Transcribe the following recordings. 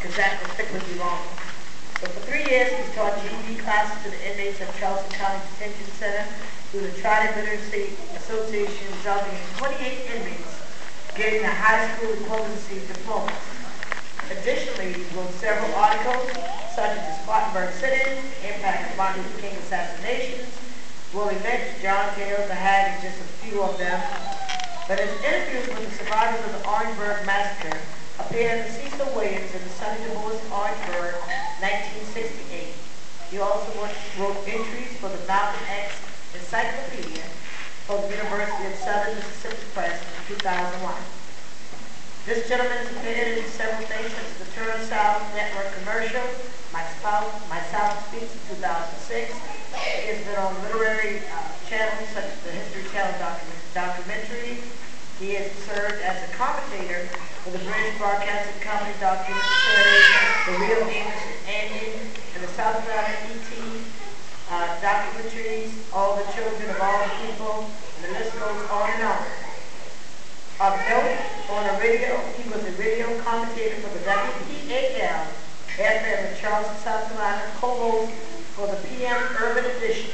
because that particularly belongs. So for 3 years, he's taught GED classes to the inmates at Charleston Detention Center through the Tri-Literacy Association, resulting in 28 inmates getting a high school equivalency diploma. Additionally, he wrote several articles, such as the Spartanburg sit-ins, the impact of Martin Luther King assassinations, Willie Lynch, John Taylor, the Hag, and just a few of them. But his interviews with the survivors of the Orangeburg Massacre appeared in the Cecil Williams and the Sonny DuBois Orangeburg, 1968. He also wrote entries for the Malcolm X Encyclopedia for the University of Southern Mississippi Press in 2001. This gentleman has appeared in several things such as the Turner South Network commercial, My South Speaks in 2006. He has been on literary channels such as the History Channel documentary. He has served as a commentator for the British Broadcasting Company documentary series, The Real English Andy, and the South Carolina ET documentaries, All the Children of All the People, and the list goes on and on. Of note, on the radio, he was a radio commentator for the WPAL FM in Charleston, South Carolina, co-host for the PM Urban Edition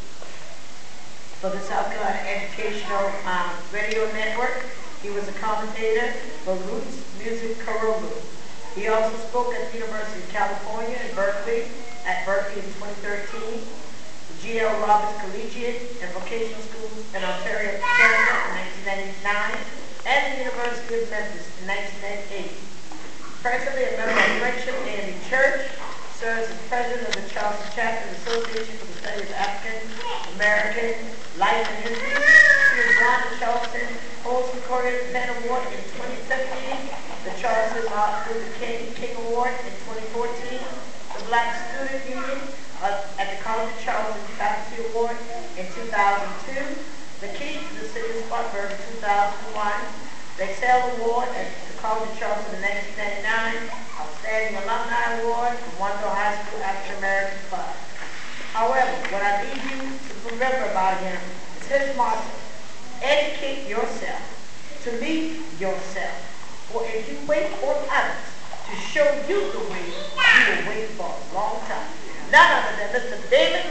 for the South Carolina Educational Radio Network. He was a commentator for Roots Music Karolu. He also spoke at the University of California in Berkeley, in 2013, the G.L. Roberts Collegiate and Vocational Schools in Ontario, Canada in 1999, and the University of Memphis in 1998. Presently a member of Friendship Andy Church, serves as president of the Charleston Chapter Association for the Study of African American Life and History. He was won the Charleston Holmes Recorded Pen Award in 2015, the Charleston Martin Luther King Award in 2014, the Black Student Union at the College of Charleston Faculty Award in 2002, the Key to the City of Spartanburg in 2001, the Excel Award at the College of Charleston in 1999, Outstanding Alumni Award from Wando High School African American Club. However, what I need you to remember about him is his motto: educate yourself to lead yourself. For if you wait on others to show you the way, you will wait for a long time. None other than Mr. Damon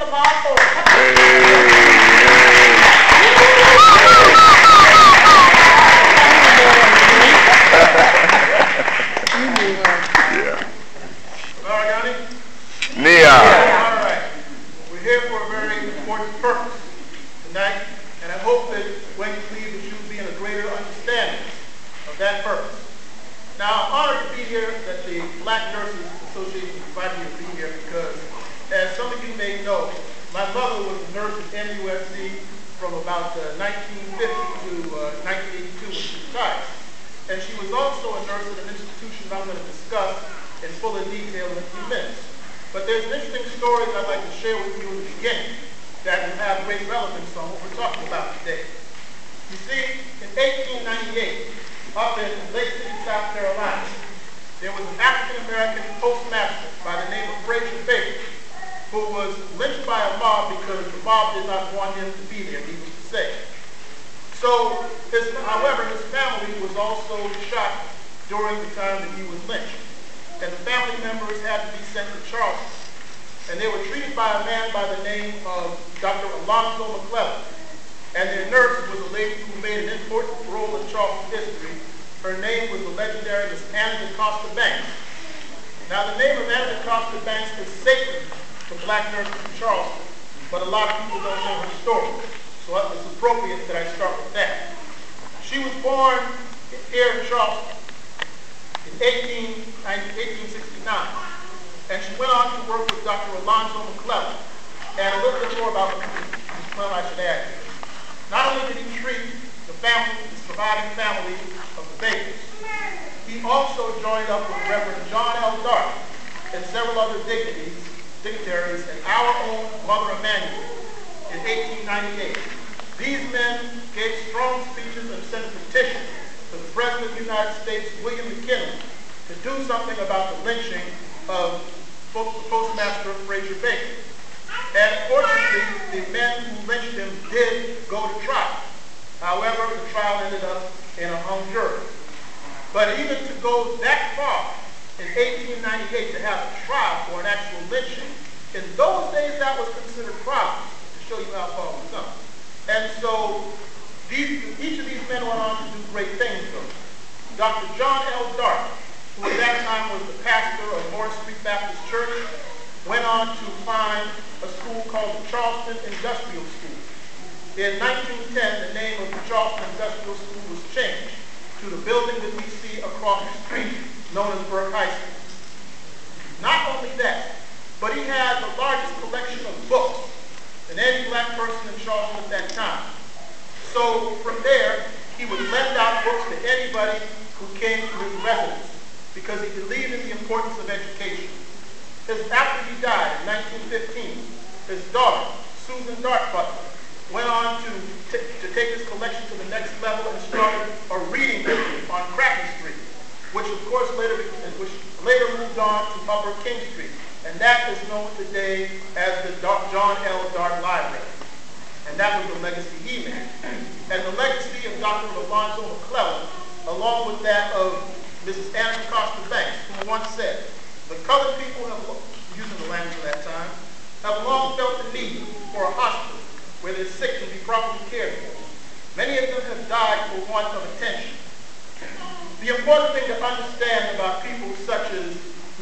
L. Nia. All right. We're here for a very important purpose tonight, and I hope that when you leave, that you'll be in a greater understanding of that purpose. Now, I'm honored to be here, that the Black Nurses Association invited me to be here because, as some of you may know, my mother was a nurse at MUSC from about 1950 to 1982 when she retired. And she was also a nurse at an institution that I'm going to discuss in fuller detail in a few minutes. But there's an interesting story that I'd like to share with you in the beginning that will have great relevance on what we're talking about today. You see, in 1898, up in Lake City, South Carolina, there was an African-American postmaster by the name of Frazier Baker who was lynched by a mob because the mob did not want him to be there, needless to say. So, however, his family was also shot during the time that he was lynched. And the family members had to be sent to Charleston. And they were treated by a man by the name of Dr. Alonzo McClellan. And their nurse was a lady who made an important role in Charleston history. Her name was the legendary Miss Anna DaCosta Banks. Now, the name of Anna DaCosta Banks is sacred to black nurses in Charleston, but a lot of people don't know her story. So it's appropriate that I start with that. She was born here in Charleston in 1869, and she went on to work with Dr. Alonzo McClellan. And a little bit more about McClellan I should add here. Not only did he treat the surviving family of the Bakers, he also joined up with Reverend John L. Darby and several other dignitaries and our own Mother Emanuel in 1898. These men gave strong speeches and sent a petition to the President of the United States, William McKinley, to do something about the lynching of Postmaster Frazier Baker. And fortunately, the men who lynched him did go to trial. However, the trial ended up in a hung jury. But even to go that far in 1898 to have a trial for an actual lynching. In those days, that was considered progress, to show you how far we've come. And so each of these men went on to do great things, though. Dr. John L. Dart, who at that time was the pastor of Morris Street Baptist Church, went on to find a school called the Charleston Industrial School. In 1910, the name of the Charleston Industrial School was changed to the building that we see across the street, known as Burke High School. Not only that, but he had the largest collection of books than any black person in Charleston at that time. So from there, he would lend out books to anybody who came to his residence because he believed in the importance of education. After he died in 1915, his daughter, Susan Dart Butler, went on to take his collection to the next level and started a reading business on Cracker Street, which of course later moved on to Upper King Street. And that is known today as the John L. Dart Library. And that was the legacy he made. And the legacy of Dr. Alonzo McClellan, along with that of Mrs. Anna Costa Banks, who once said, the colored people have, using the language of that time, have long felt the need for a hospital where their sick can be properly cared for. Many of them have died for want of attention. The important thing to understand about people such as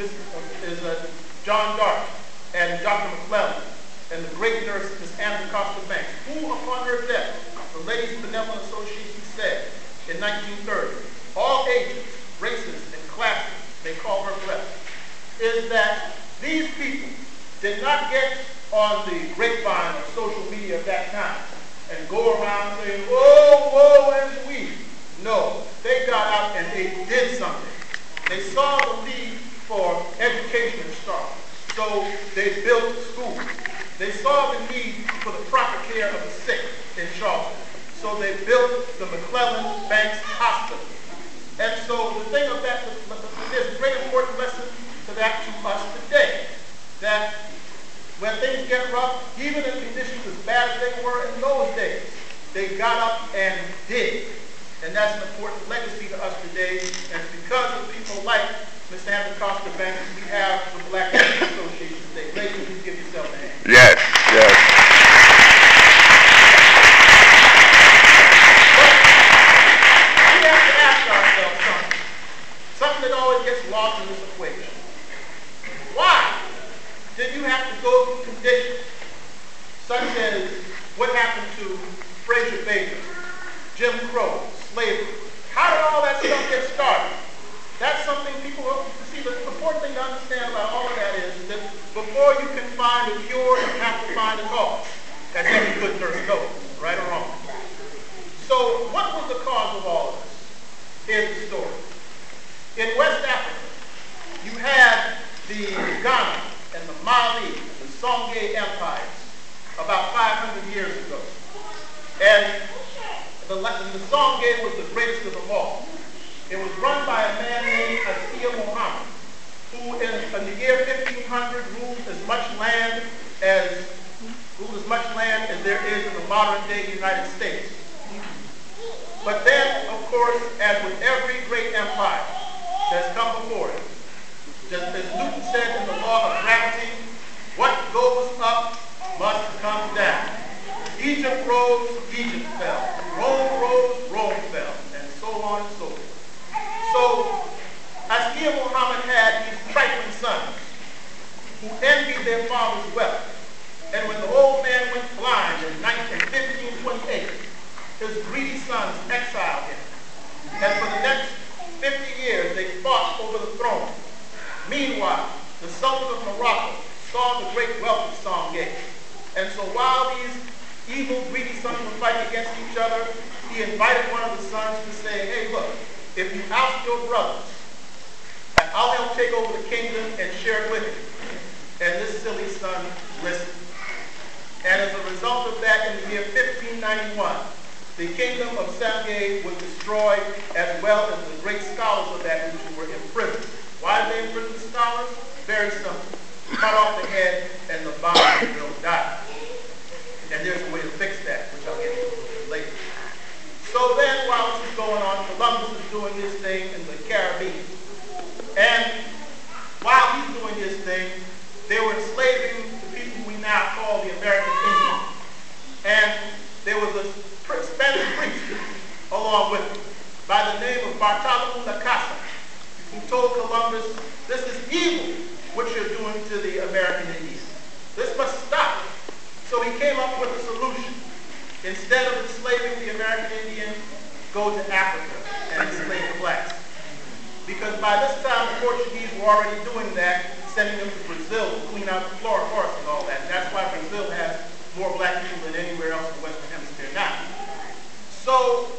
John Dart and Dr. McClellan and the great nurse, Miss Anna Costa Banks, who upon her death, the Ladies Benevolent Association said in 1930, all ages, races, and classes, they call her blessed, is that these people did not get on the grapevine of social media of that time and go around saying, "Whoa, woe is we." No, they got out and they did something. They saw the need for education in Charlotte, so they built schools. They saw the need for the proper care of the sick in Charleston, so they built the McClellan Banks Hospital. And so the thing of that, there's a great important lesson to that to us today, that when things get rough, even in conditions as bad as they were in those days, they got up and did. And that's an important legacy to us today. And it's because of people like Ms. Anna Costa Banks, we have the Black Heritage Association today. Ladies, please give yourself a hand. Yes, yes. But we have to ask ourselves something that always gets lost in this equation. Why did you have to go through conditions such as what happened to Frazier Baker, Jim Crow, slavery? How did all that stuff get started? That's something people see. The important thing to understand about all of that is that before you can find a cure, you have to find a cause. That's every good nurse knows, right or wrong. So what was the cause of all of this? Here's the story. In West Africa, you had the Ghana and the Mali and the Songhai empires about 500 years ago. And the Songhai was the greatest of them all. It was run by a man named Asiya Muhammad, who in the year 1500 ruled as much land as there is in the modern day United States. But then, of course, as with every great empire that's come before it, just as Newton said in the law of gravity, what goes up must come down. Egypt rose, Egypt fell. Rome rose, Rome fell. And so on and so forth. So, Asiya Muhammad had these trifling sons who envied their father's wealth. And when the old man went blind in 1528, his greedy sons exiled him. And for the next 50 years, they fought over the throne. Meanwhile, the Sultan of Morocco saw the great wealth of Songhai. And so while these evil, greedy sons were fighting against each other, he invited one of the sons to say, "Hey, look, if you oust your brothers, I'll help take over the kingdom and share it with you." And this silly son listened. And as a result of that, in the year 1591, the kingdom of Songhai was destroyed, as well as the great scholars of that region were imprisoned. Why did they imprison the scholars? Very simple. Cut off the head and the body will die. And there's a way to fix that, which I'll get to later. So then, while this is going on, Columbus is doing his thing in the Caribbean. And told Columbus, this is evil what you're doing to the American Indians. This must stop. So he came up with a solution. Instead of enslaving the American Indian, go to Africa and enslave the blacks. Because by this time, the Portuguese were already doing that, sending them to Brazil to clean out the flora forests and all that. And that's why Brazil has more black people than anywhere else in the Western Hemisphere now. So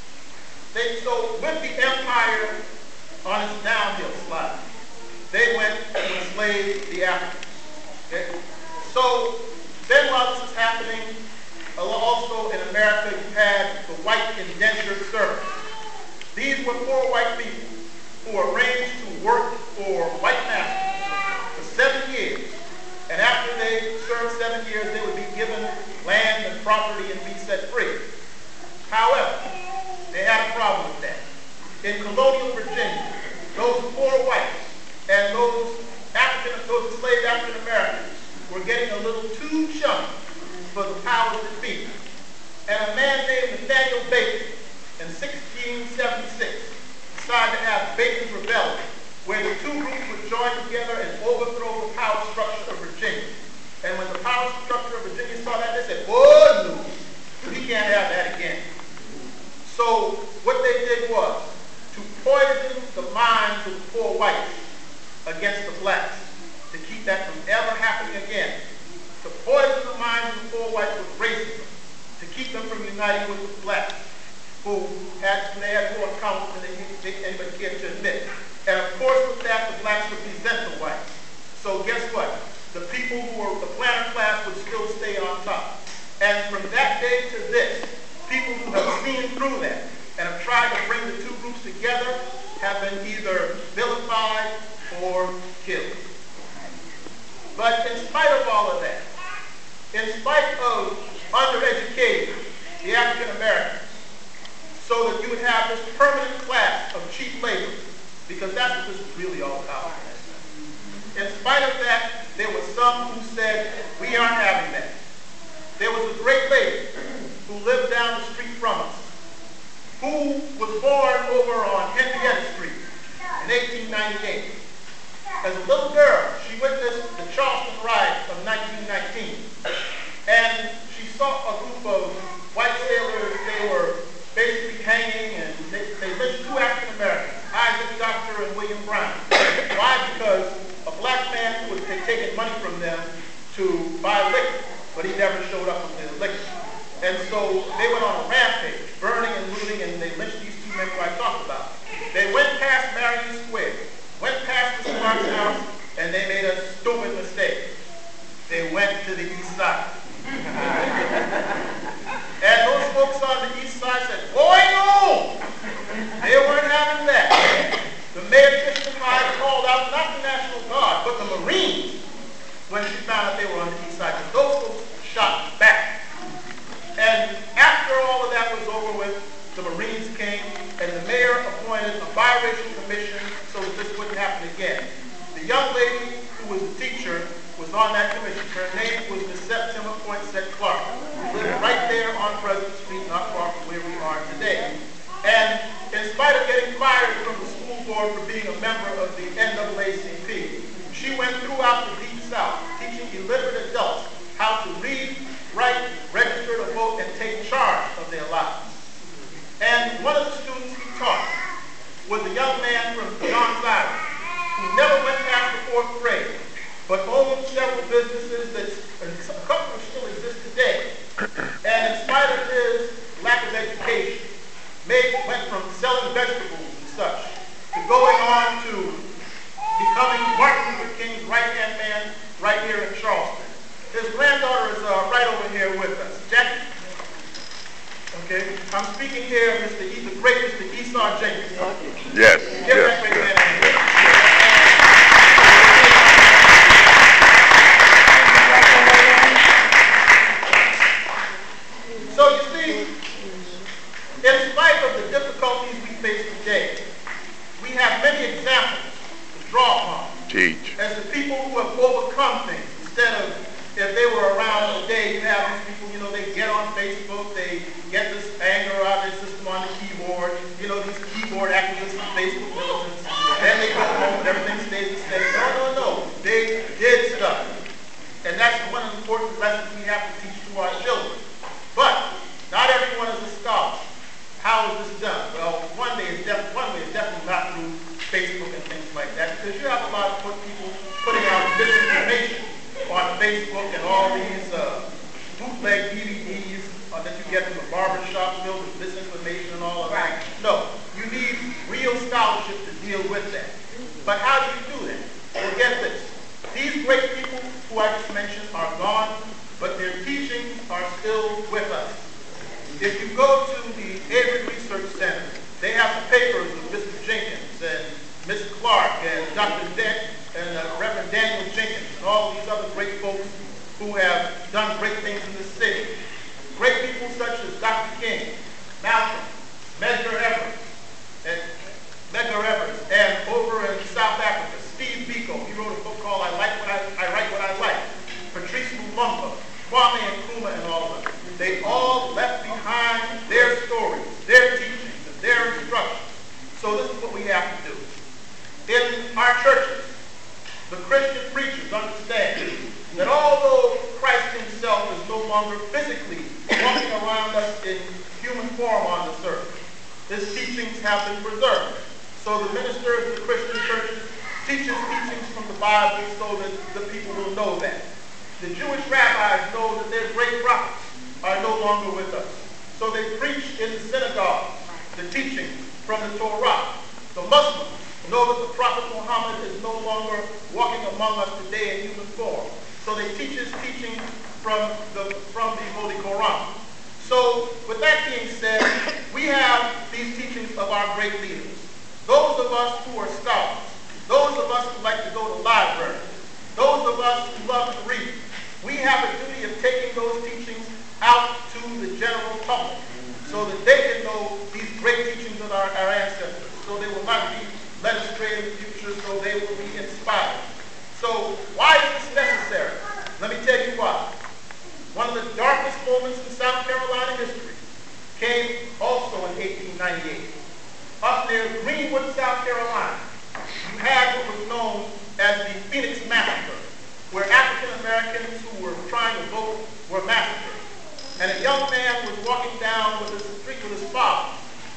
with the empire on its downhill slide, they went to enslave the Africans. Okay? So then while this is happening, also in America you had the white indentured servants. These were poor white people who arranged to work for white masters for 7 years. And after they served 7 years, they would be given land and property and be set free. However, they had a problem with that. In colonial Virginia, those poor whites and those enslaved African Americans were getting a little too chummy for the powers that be. And a man named Nathaniel Bacon in 1676 decided to have Bacon's Rebellion, where the two groups would join together and overthrow the power structure of Virginia. And when the power structure of Virginia saw that, they said, "Oh, no, we can't have that again." So what they did was to poison the minds of the poor whites against the blacks, to keep that from ever happening again. To poison the minds of the poor whites with racism, to keep them from uniting with the blacks, who they had more in common than anybody cared to admit. And of course with that, the blacks would resent the whites. So guess what? The people who were the planter class would still stay on top. And from that day to this, people who have seen through that and have tried to bring the two groups together have been either vilified or killed. But in spite of all of that, in spite of undereducating the African Americans, so that you would have this permanent class of cheap labor, because that's what this is really all about. In spite of that, there were some who said, we aren't having that. There was a great lady who lived down the street from us, who was born over on Henrietta Street in 1898. As a little girl, she witnessed the Charleston riots of 1919. And she saw a group of white sailors. They were basically hanging, and they lynched two African Americans, Isaac Doctor and William Brown. Why? Because a black man had taken money from them to buy liquor, but he never showed up with the liquor. And so they went on a rampage, burning and looting, and they lynched these two men who I talked about. They went past Marion Square, went past the Sparks house, and they made a stupid mistake. They went to the east side. And those folks on the east side said, boy, no! They weren't having that. The mayor Christian Hyde called out not the National Guard, but the Marines when she found out they were on the east side. Because those folks shot back. And after all of that was over with, the Marines came, and the mayor appointed a biracial commission so that this wouldn't happen again. The young lady who was a teacher was on that commission. Her name was Miss September Poinsett Clark, who lived right there on President Street, not far from where we are today. And in spite of getting fired from the school board for being a member of the NAACP, she went throughout the Deep South, teaching illiterate adults how to read, write, register to vote, and take charge of their lives. And one of the students he taught was a young man from John's Island who never went past the 4th grade, but owned several businesses that a couple still exist today. And in spite of his lack of education, went from selling vegetables and such to going on to becoming Martin Luther King's right-hand man right here in Charleston. His granddaughter is right over here with us. Jackie? Okay. I'm speaking here of the great Mr. Esau Jenkins. Yes. Give that great man a hand. So you see, in spite of the difficulties we face today, we have many examples to draw upon. Teach. As the people who have overcome things. Instead of, if they were around today, you have these people, they get on Facebook, they get this anger out of their system on the keyboard, these keyboard activists and Facebook militants. Then they go home and everything stays the same. No. They did stuff. And that's one of the important lessons we have to teach to our children. But not everyone is a scholar. How is this done? Well, one way is definitely not through Facebook and things like that, because you have a lot of people putting out misinformation on Facebook and all these bootleg DVDs that you get from the barbershop filled with misinformation and all of that. No, you need real scholarship to deal with that. But how do you do that? Well, get this. These great people who I just mentioned are gone, but their teachings are still with us. If you go to the Avery Research Center, they have the papers of Mr. Jenkins and Miss Clark and Dr. Dent and Reverend Daniel Jenkins and all these other great folks who have done great things in this city. Great people such as Dr. King, Malcolm, Medgar Evers, and over in South Africa, Steve Biko. He wrote a book called I Write What I Like. Patrice Lumumba, Kwame Nkrumah, and all of them. They all left behind their stories, their teachings, and their instructions. So this is what we have to do. In our churches, the Christian preachers understand that although Christ himself is no longer physically walking around us in human form on this earth, his teachings have been preserved. So the ministers of the Christian churches teach his teachings from the Bible so that the people will know that. The Jewish rabbis know that their great prophets are no longer with us. So they preach in the synagogue the teaching from the Torah. The Muslims know that the Prophet Muhammad is no longer walking among us today in human form. So they teach his teaching from the Holy Quran. So with that being said, we have these teachings of our great leaders. Those of us who are scholars, those of us who like to go to libraries, those of us who love to read, we have a duty of taking those teachings out to the general public so that they can know these great teachings of our ancestors, so they will not be led astray in the future, so they will be inspired. So why is this necessary? Let me tell you why. One of the darkest moments in South Carolina history came also in 1898. Up near Greenwood, South Carolina, you had what was known as the Phoenix Massacre, where African Americans who were trying to vote were massacred. And a young man was walking down with the street with his father,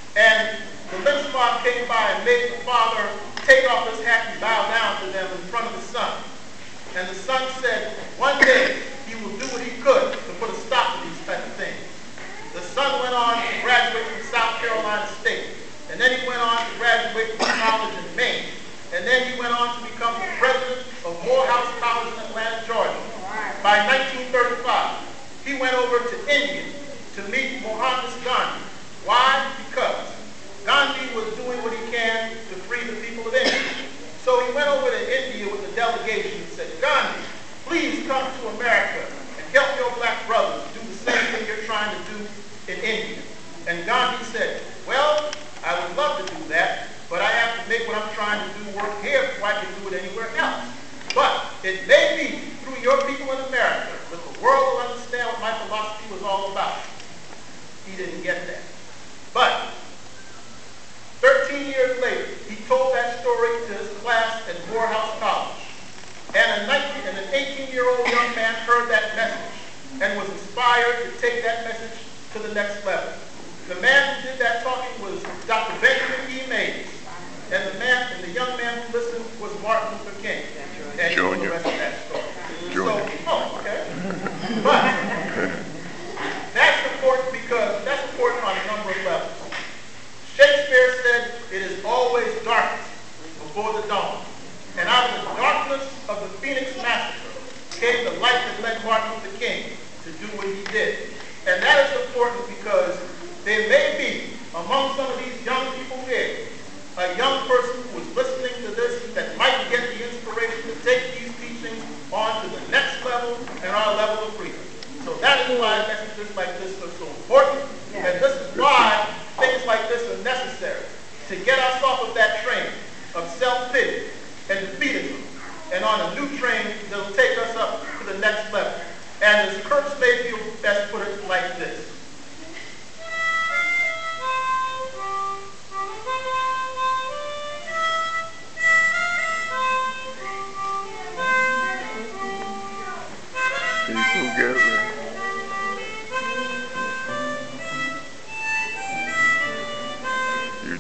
and the lynch mob came by and made the father take off his hat and bow down to them in front of the son. And the son said, one day he will do what he could to put a stop to these type of things. The son went on to graduate from South Carolina State. And then he went on to graduate from college in Maine. And then he went on to become the president of Morehouse College in Atlanta, Georgia. By 1935, he went over to India to meet Mohandas Gandhi. Why? Because Gandhi was doing what he can to free the people of India. So he went over to India with a delegation and said, Gandhi, please come to America and help your black brothers do the same thing you're trying to do in India. And Gandhi said, well, I would love to do that, but I have to make what I'm trying to do work here before I can do it anywhere else. But it may be through your people in America that the world will understand what my philosophy was all about. He didn't get that. But 13 years later, he told that story to his class at Morehouse College. And an 18-year-old young man heard that message and was inspired to take that message to the next level. The man who did that talking was Dr. Benjamin E. Mays. And the young man who listened was Martin Luther King. And you know the rest of that story. Okay. But that's important because that's important on a number of levels. Shakespeare said, it is always darkest before the dawn. And out of the darkness of the Phoenix Massacre came the light that led Martin Luther King to do what he did. And that is important because there may be, among some of these young people here, a young person who is listening to this that might get the inspiration to take these teachings on to the next level and our level of freedom. So that is why messages like this are so important. And this is why things like this are necessary to get us off of that train of self-pity and defeatism and on a new train that will take us up to the next level. And as Curtis Mayfield best put it like this.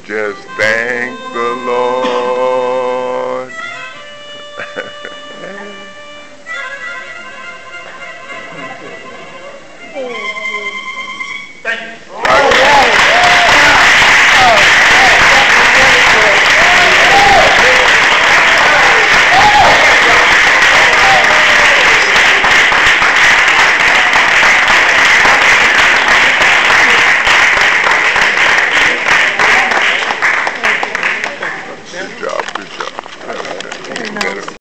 just stand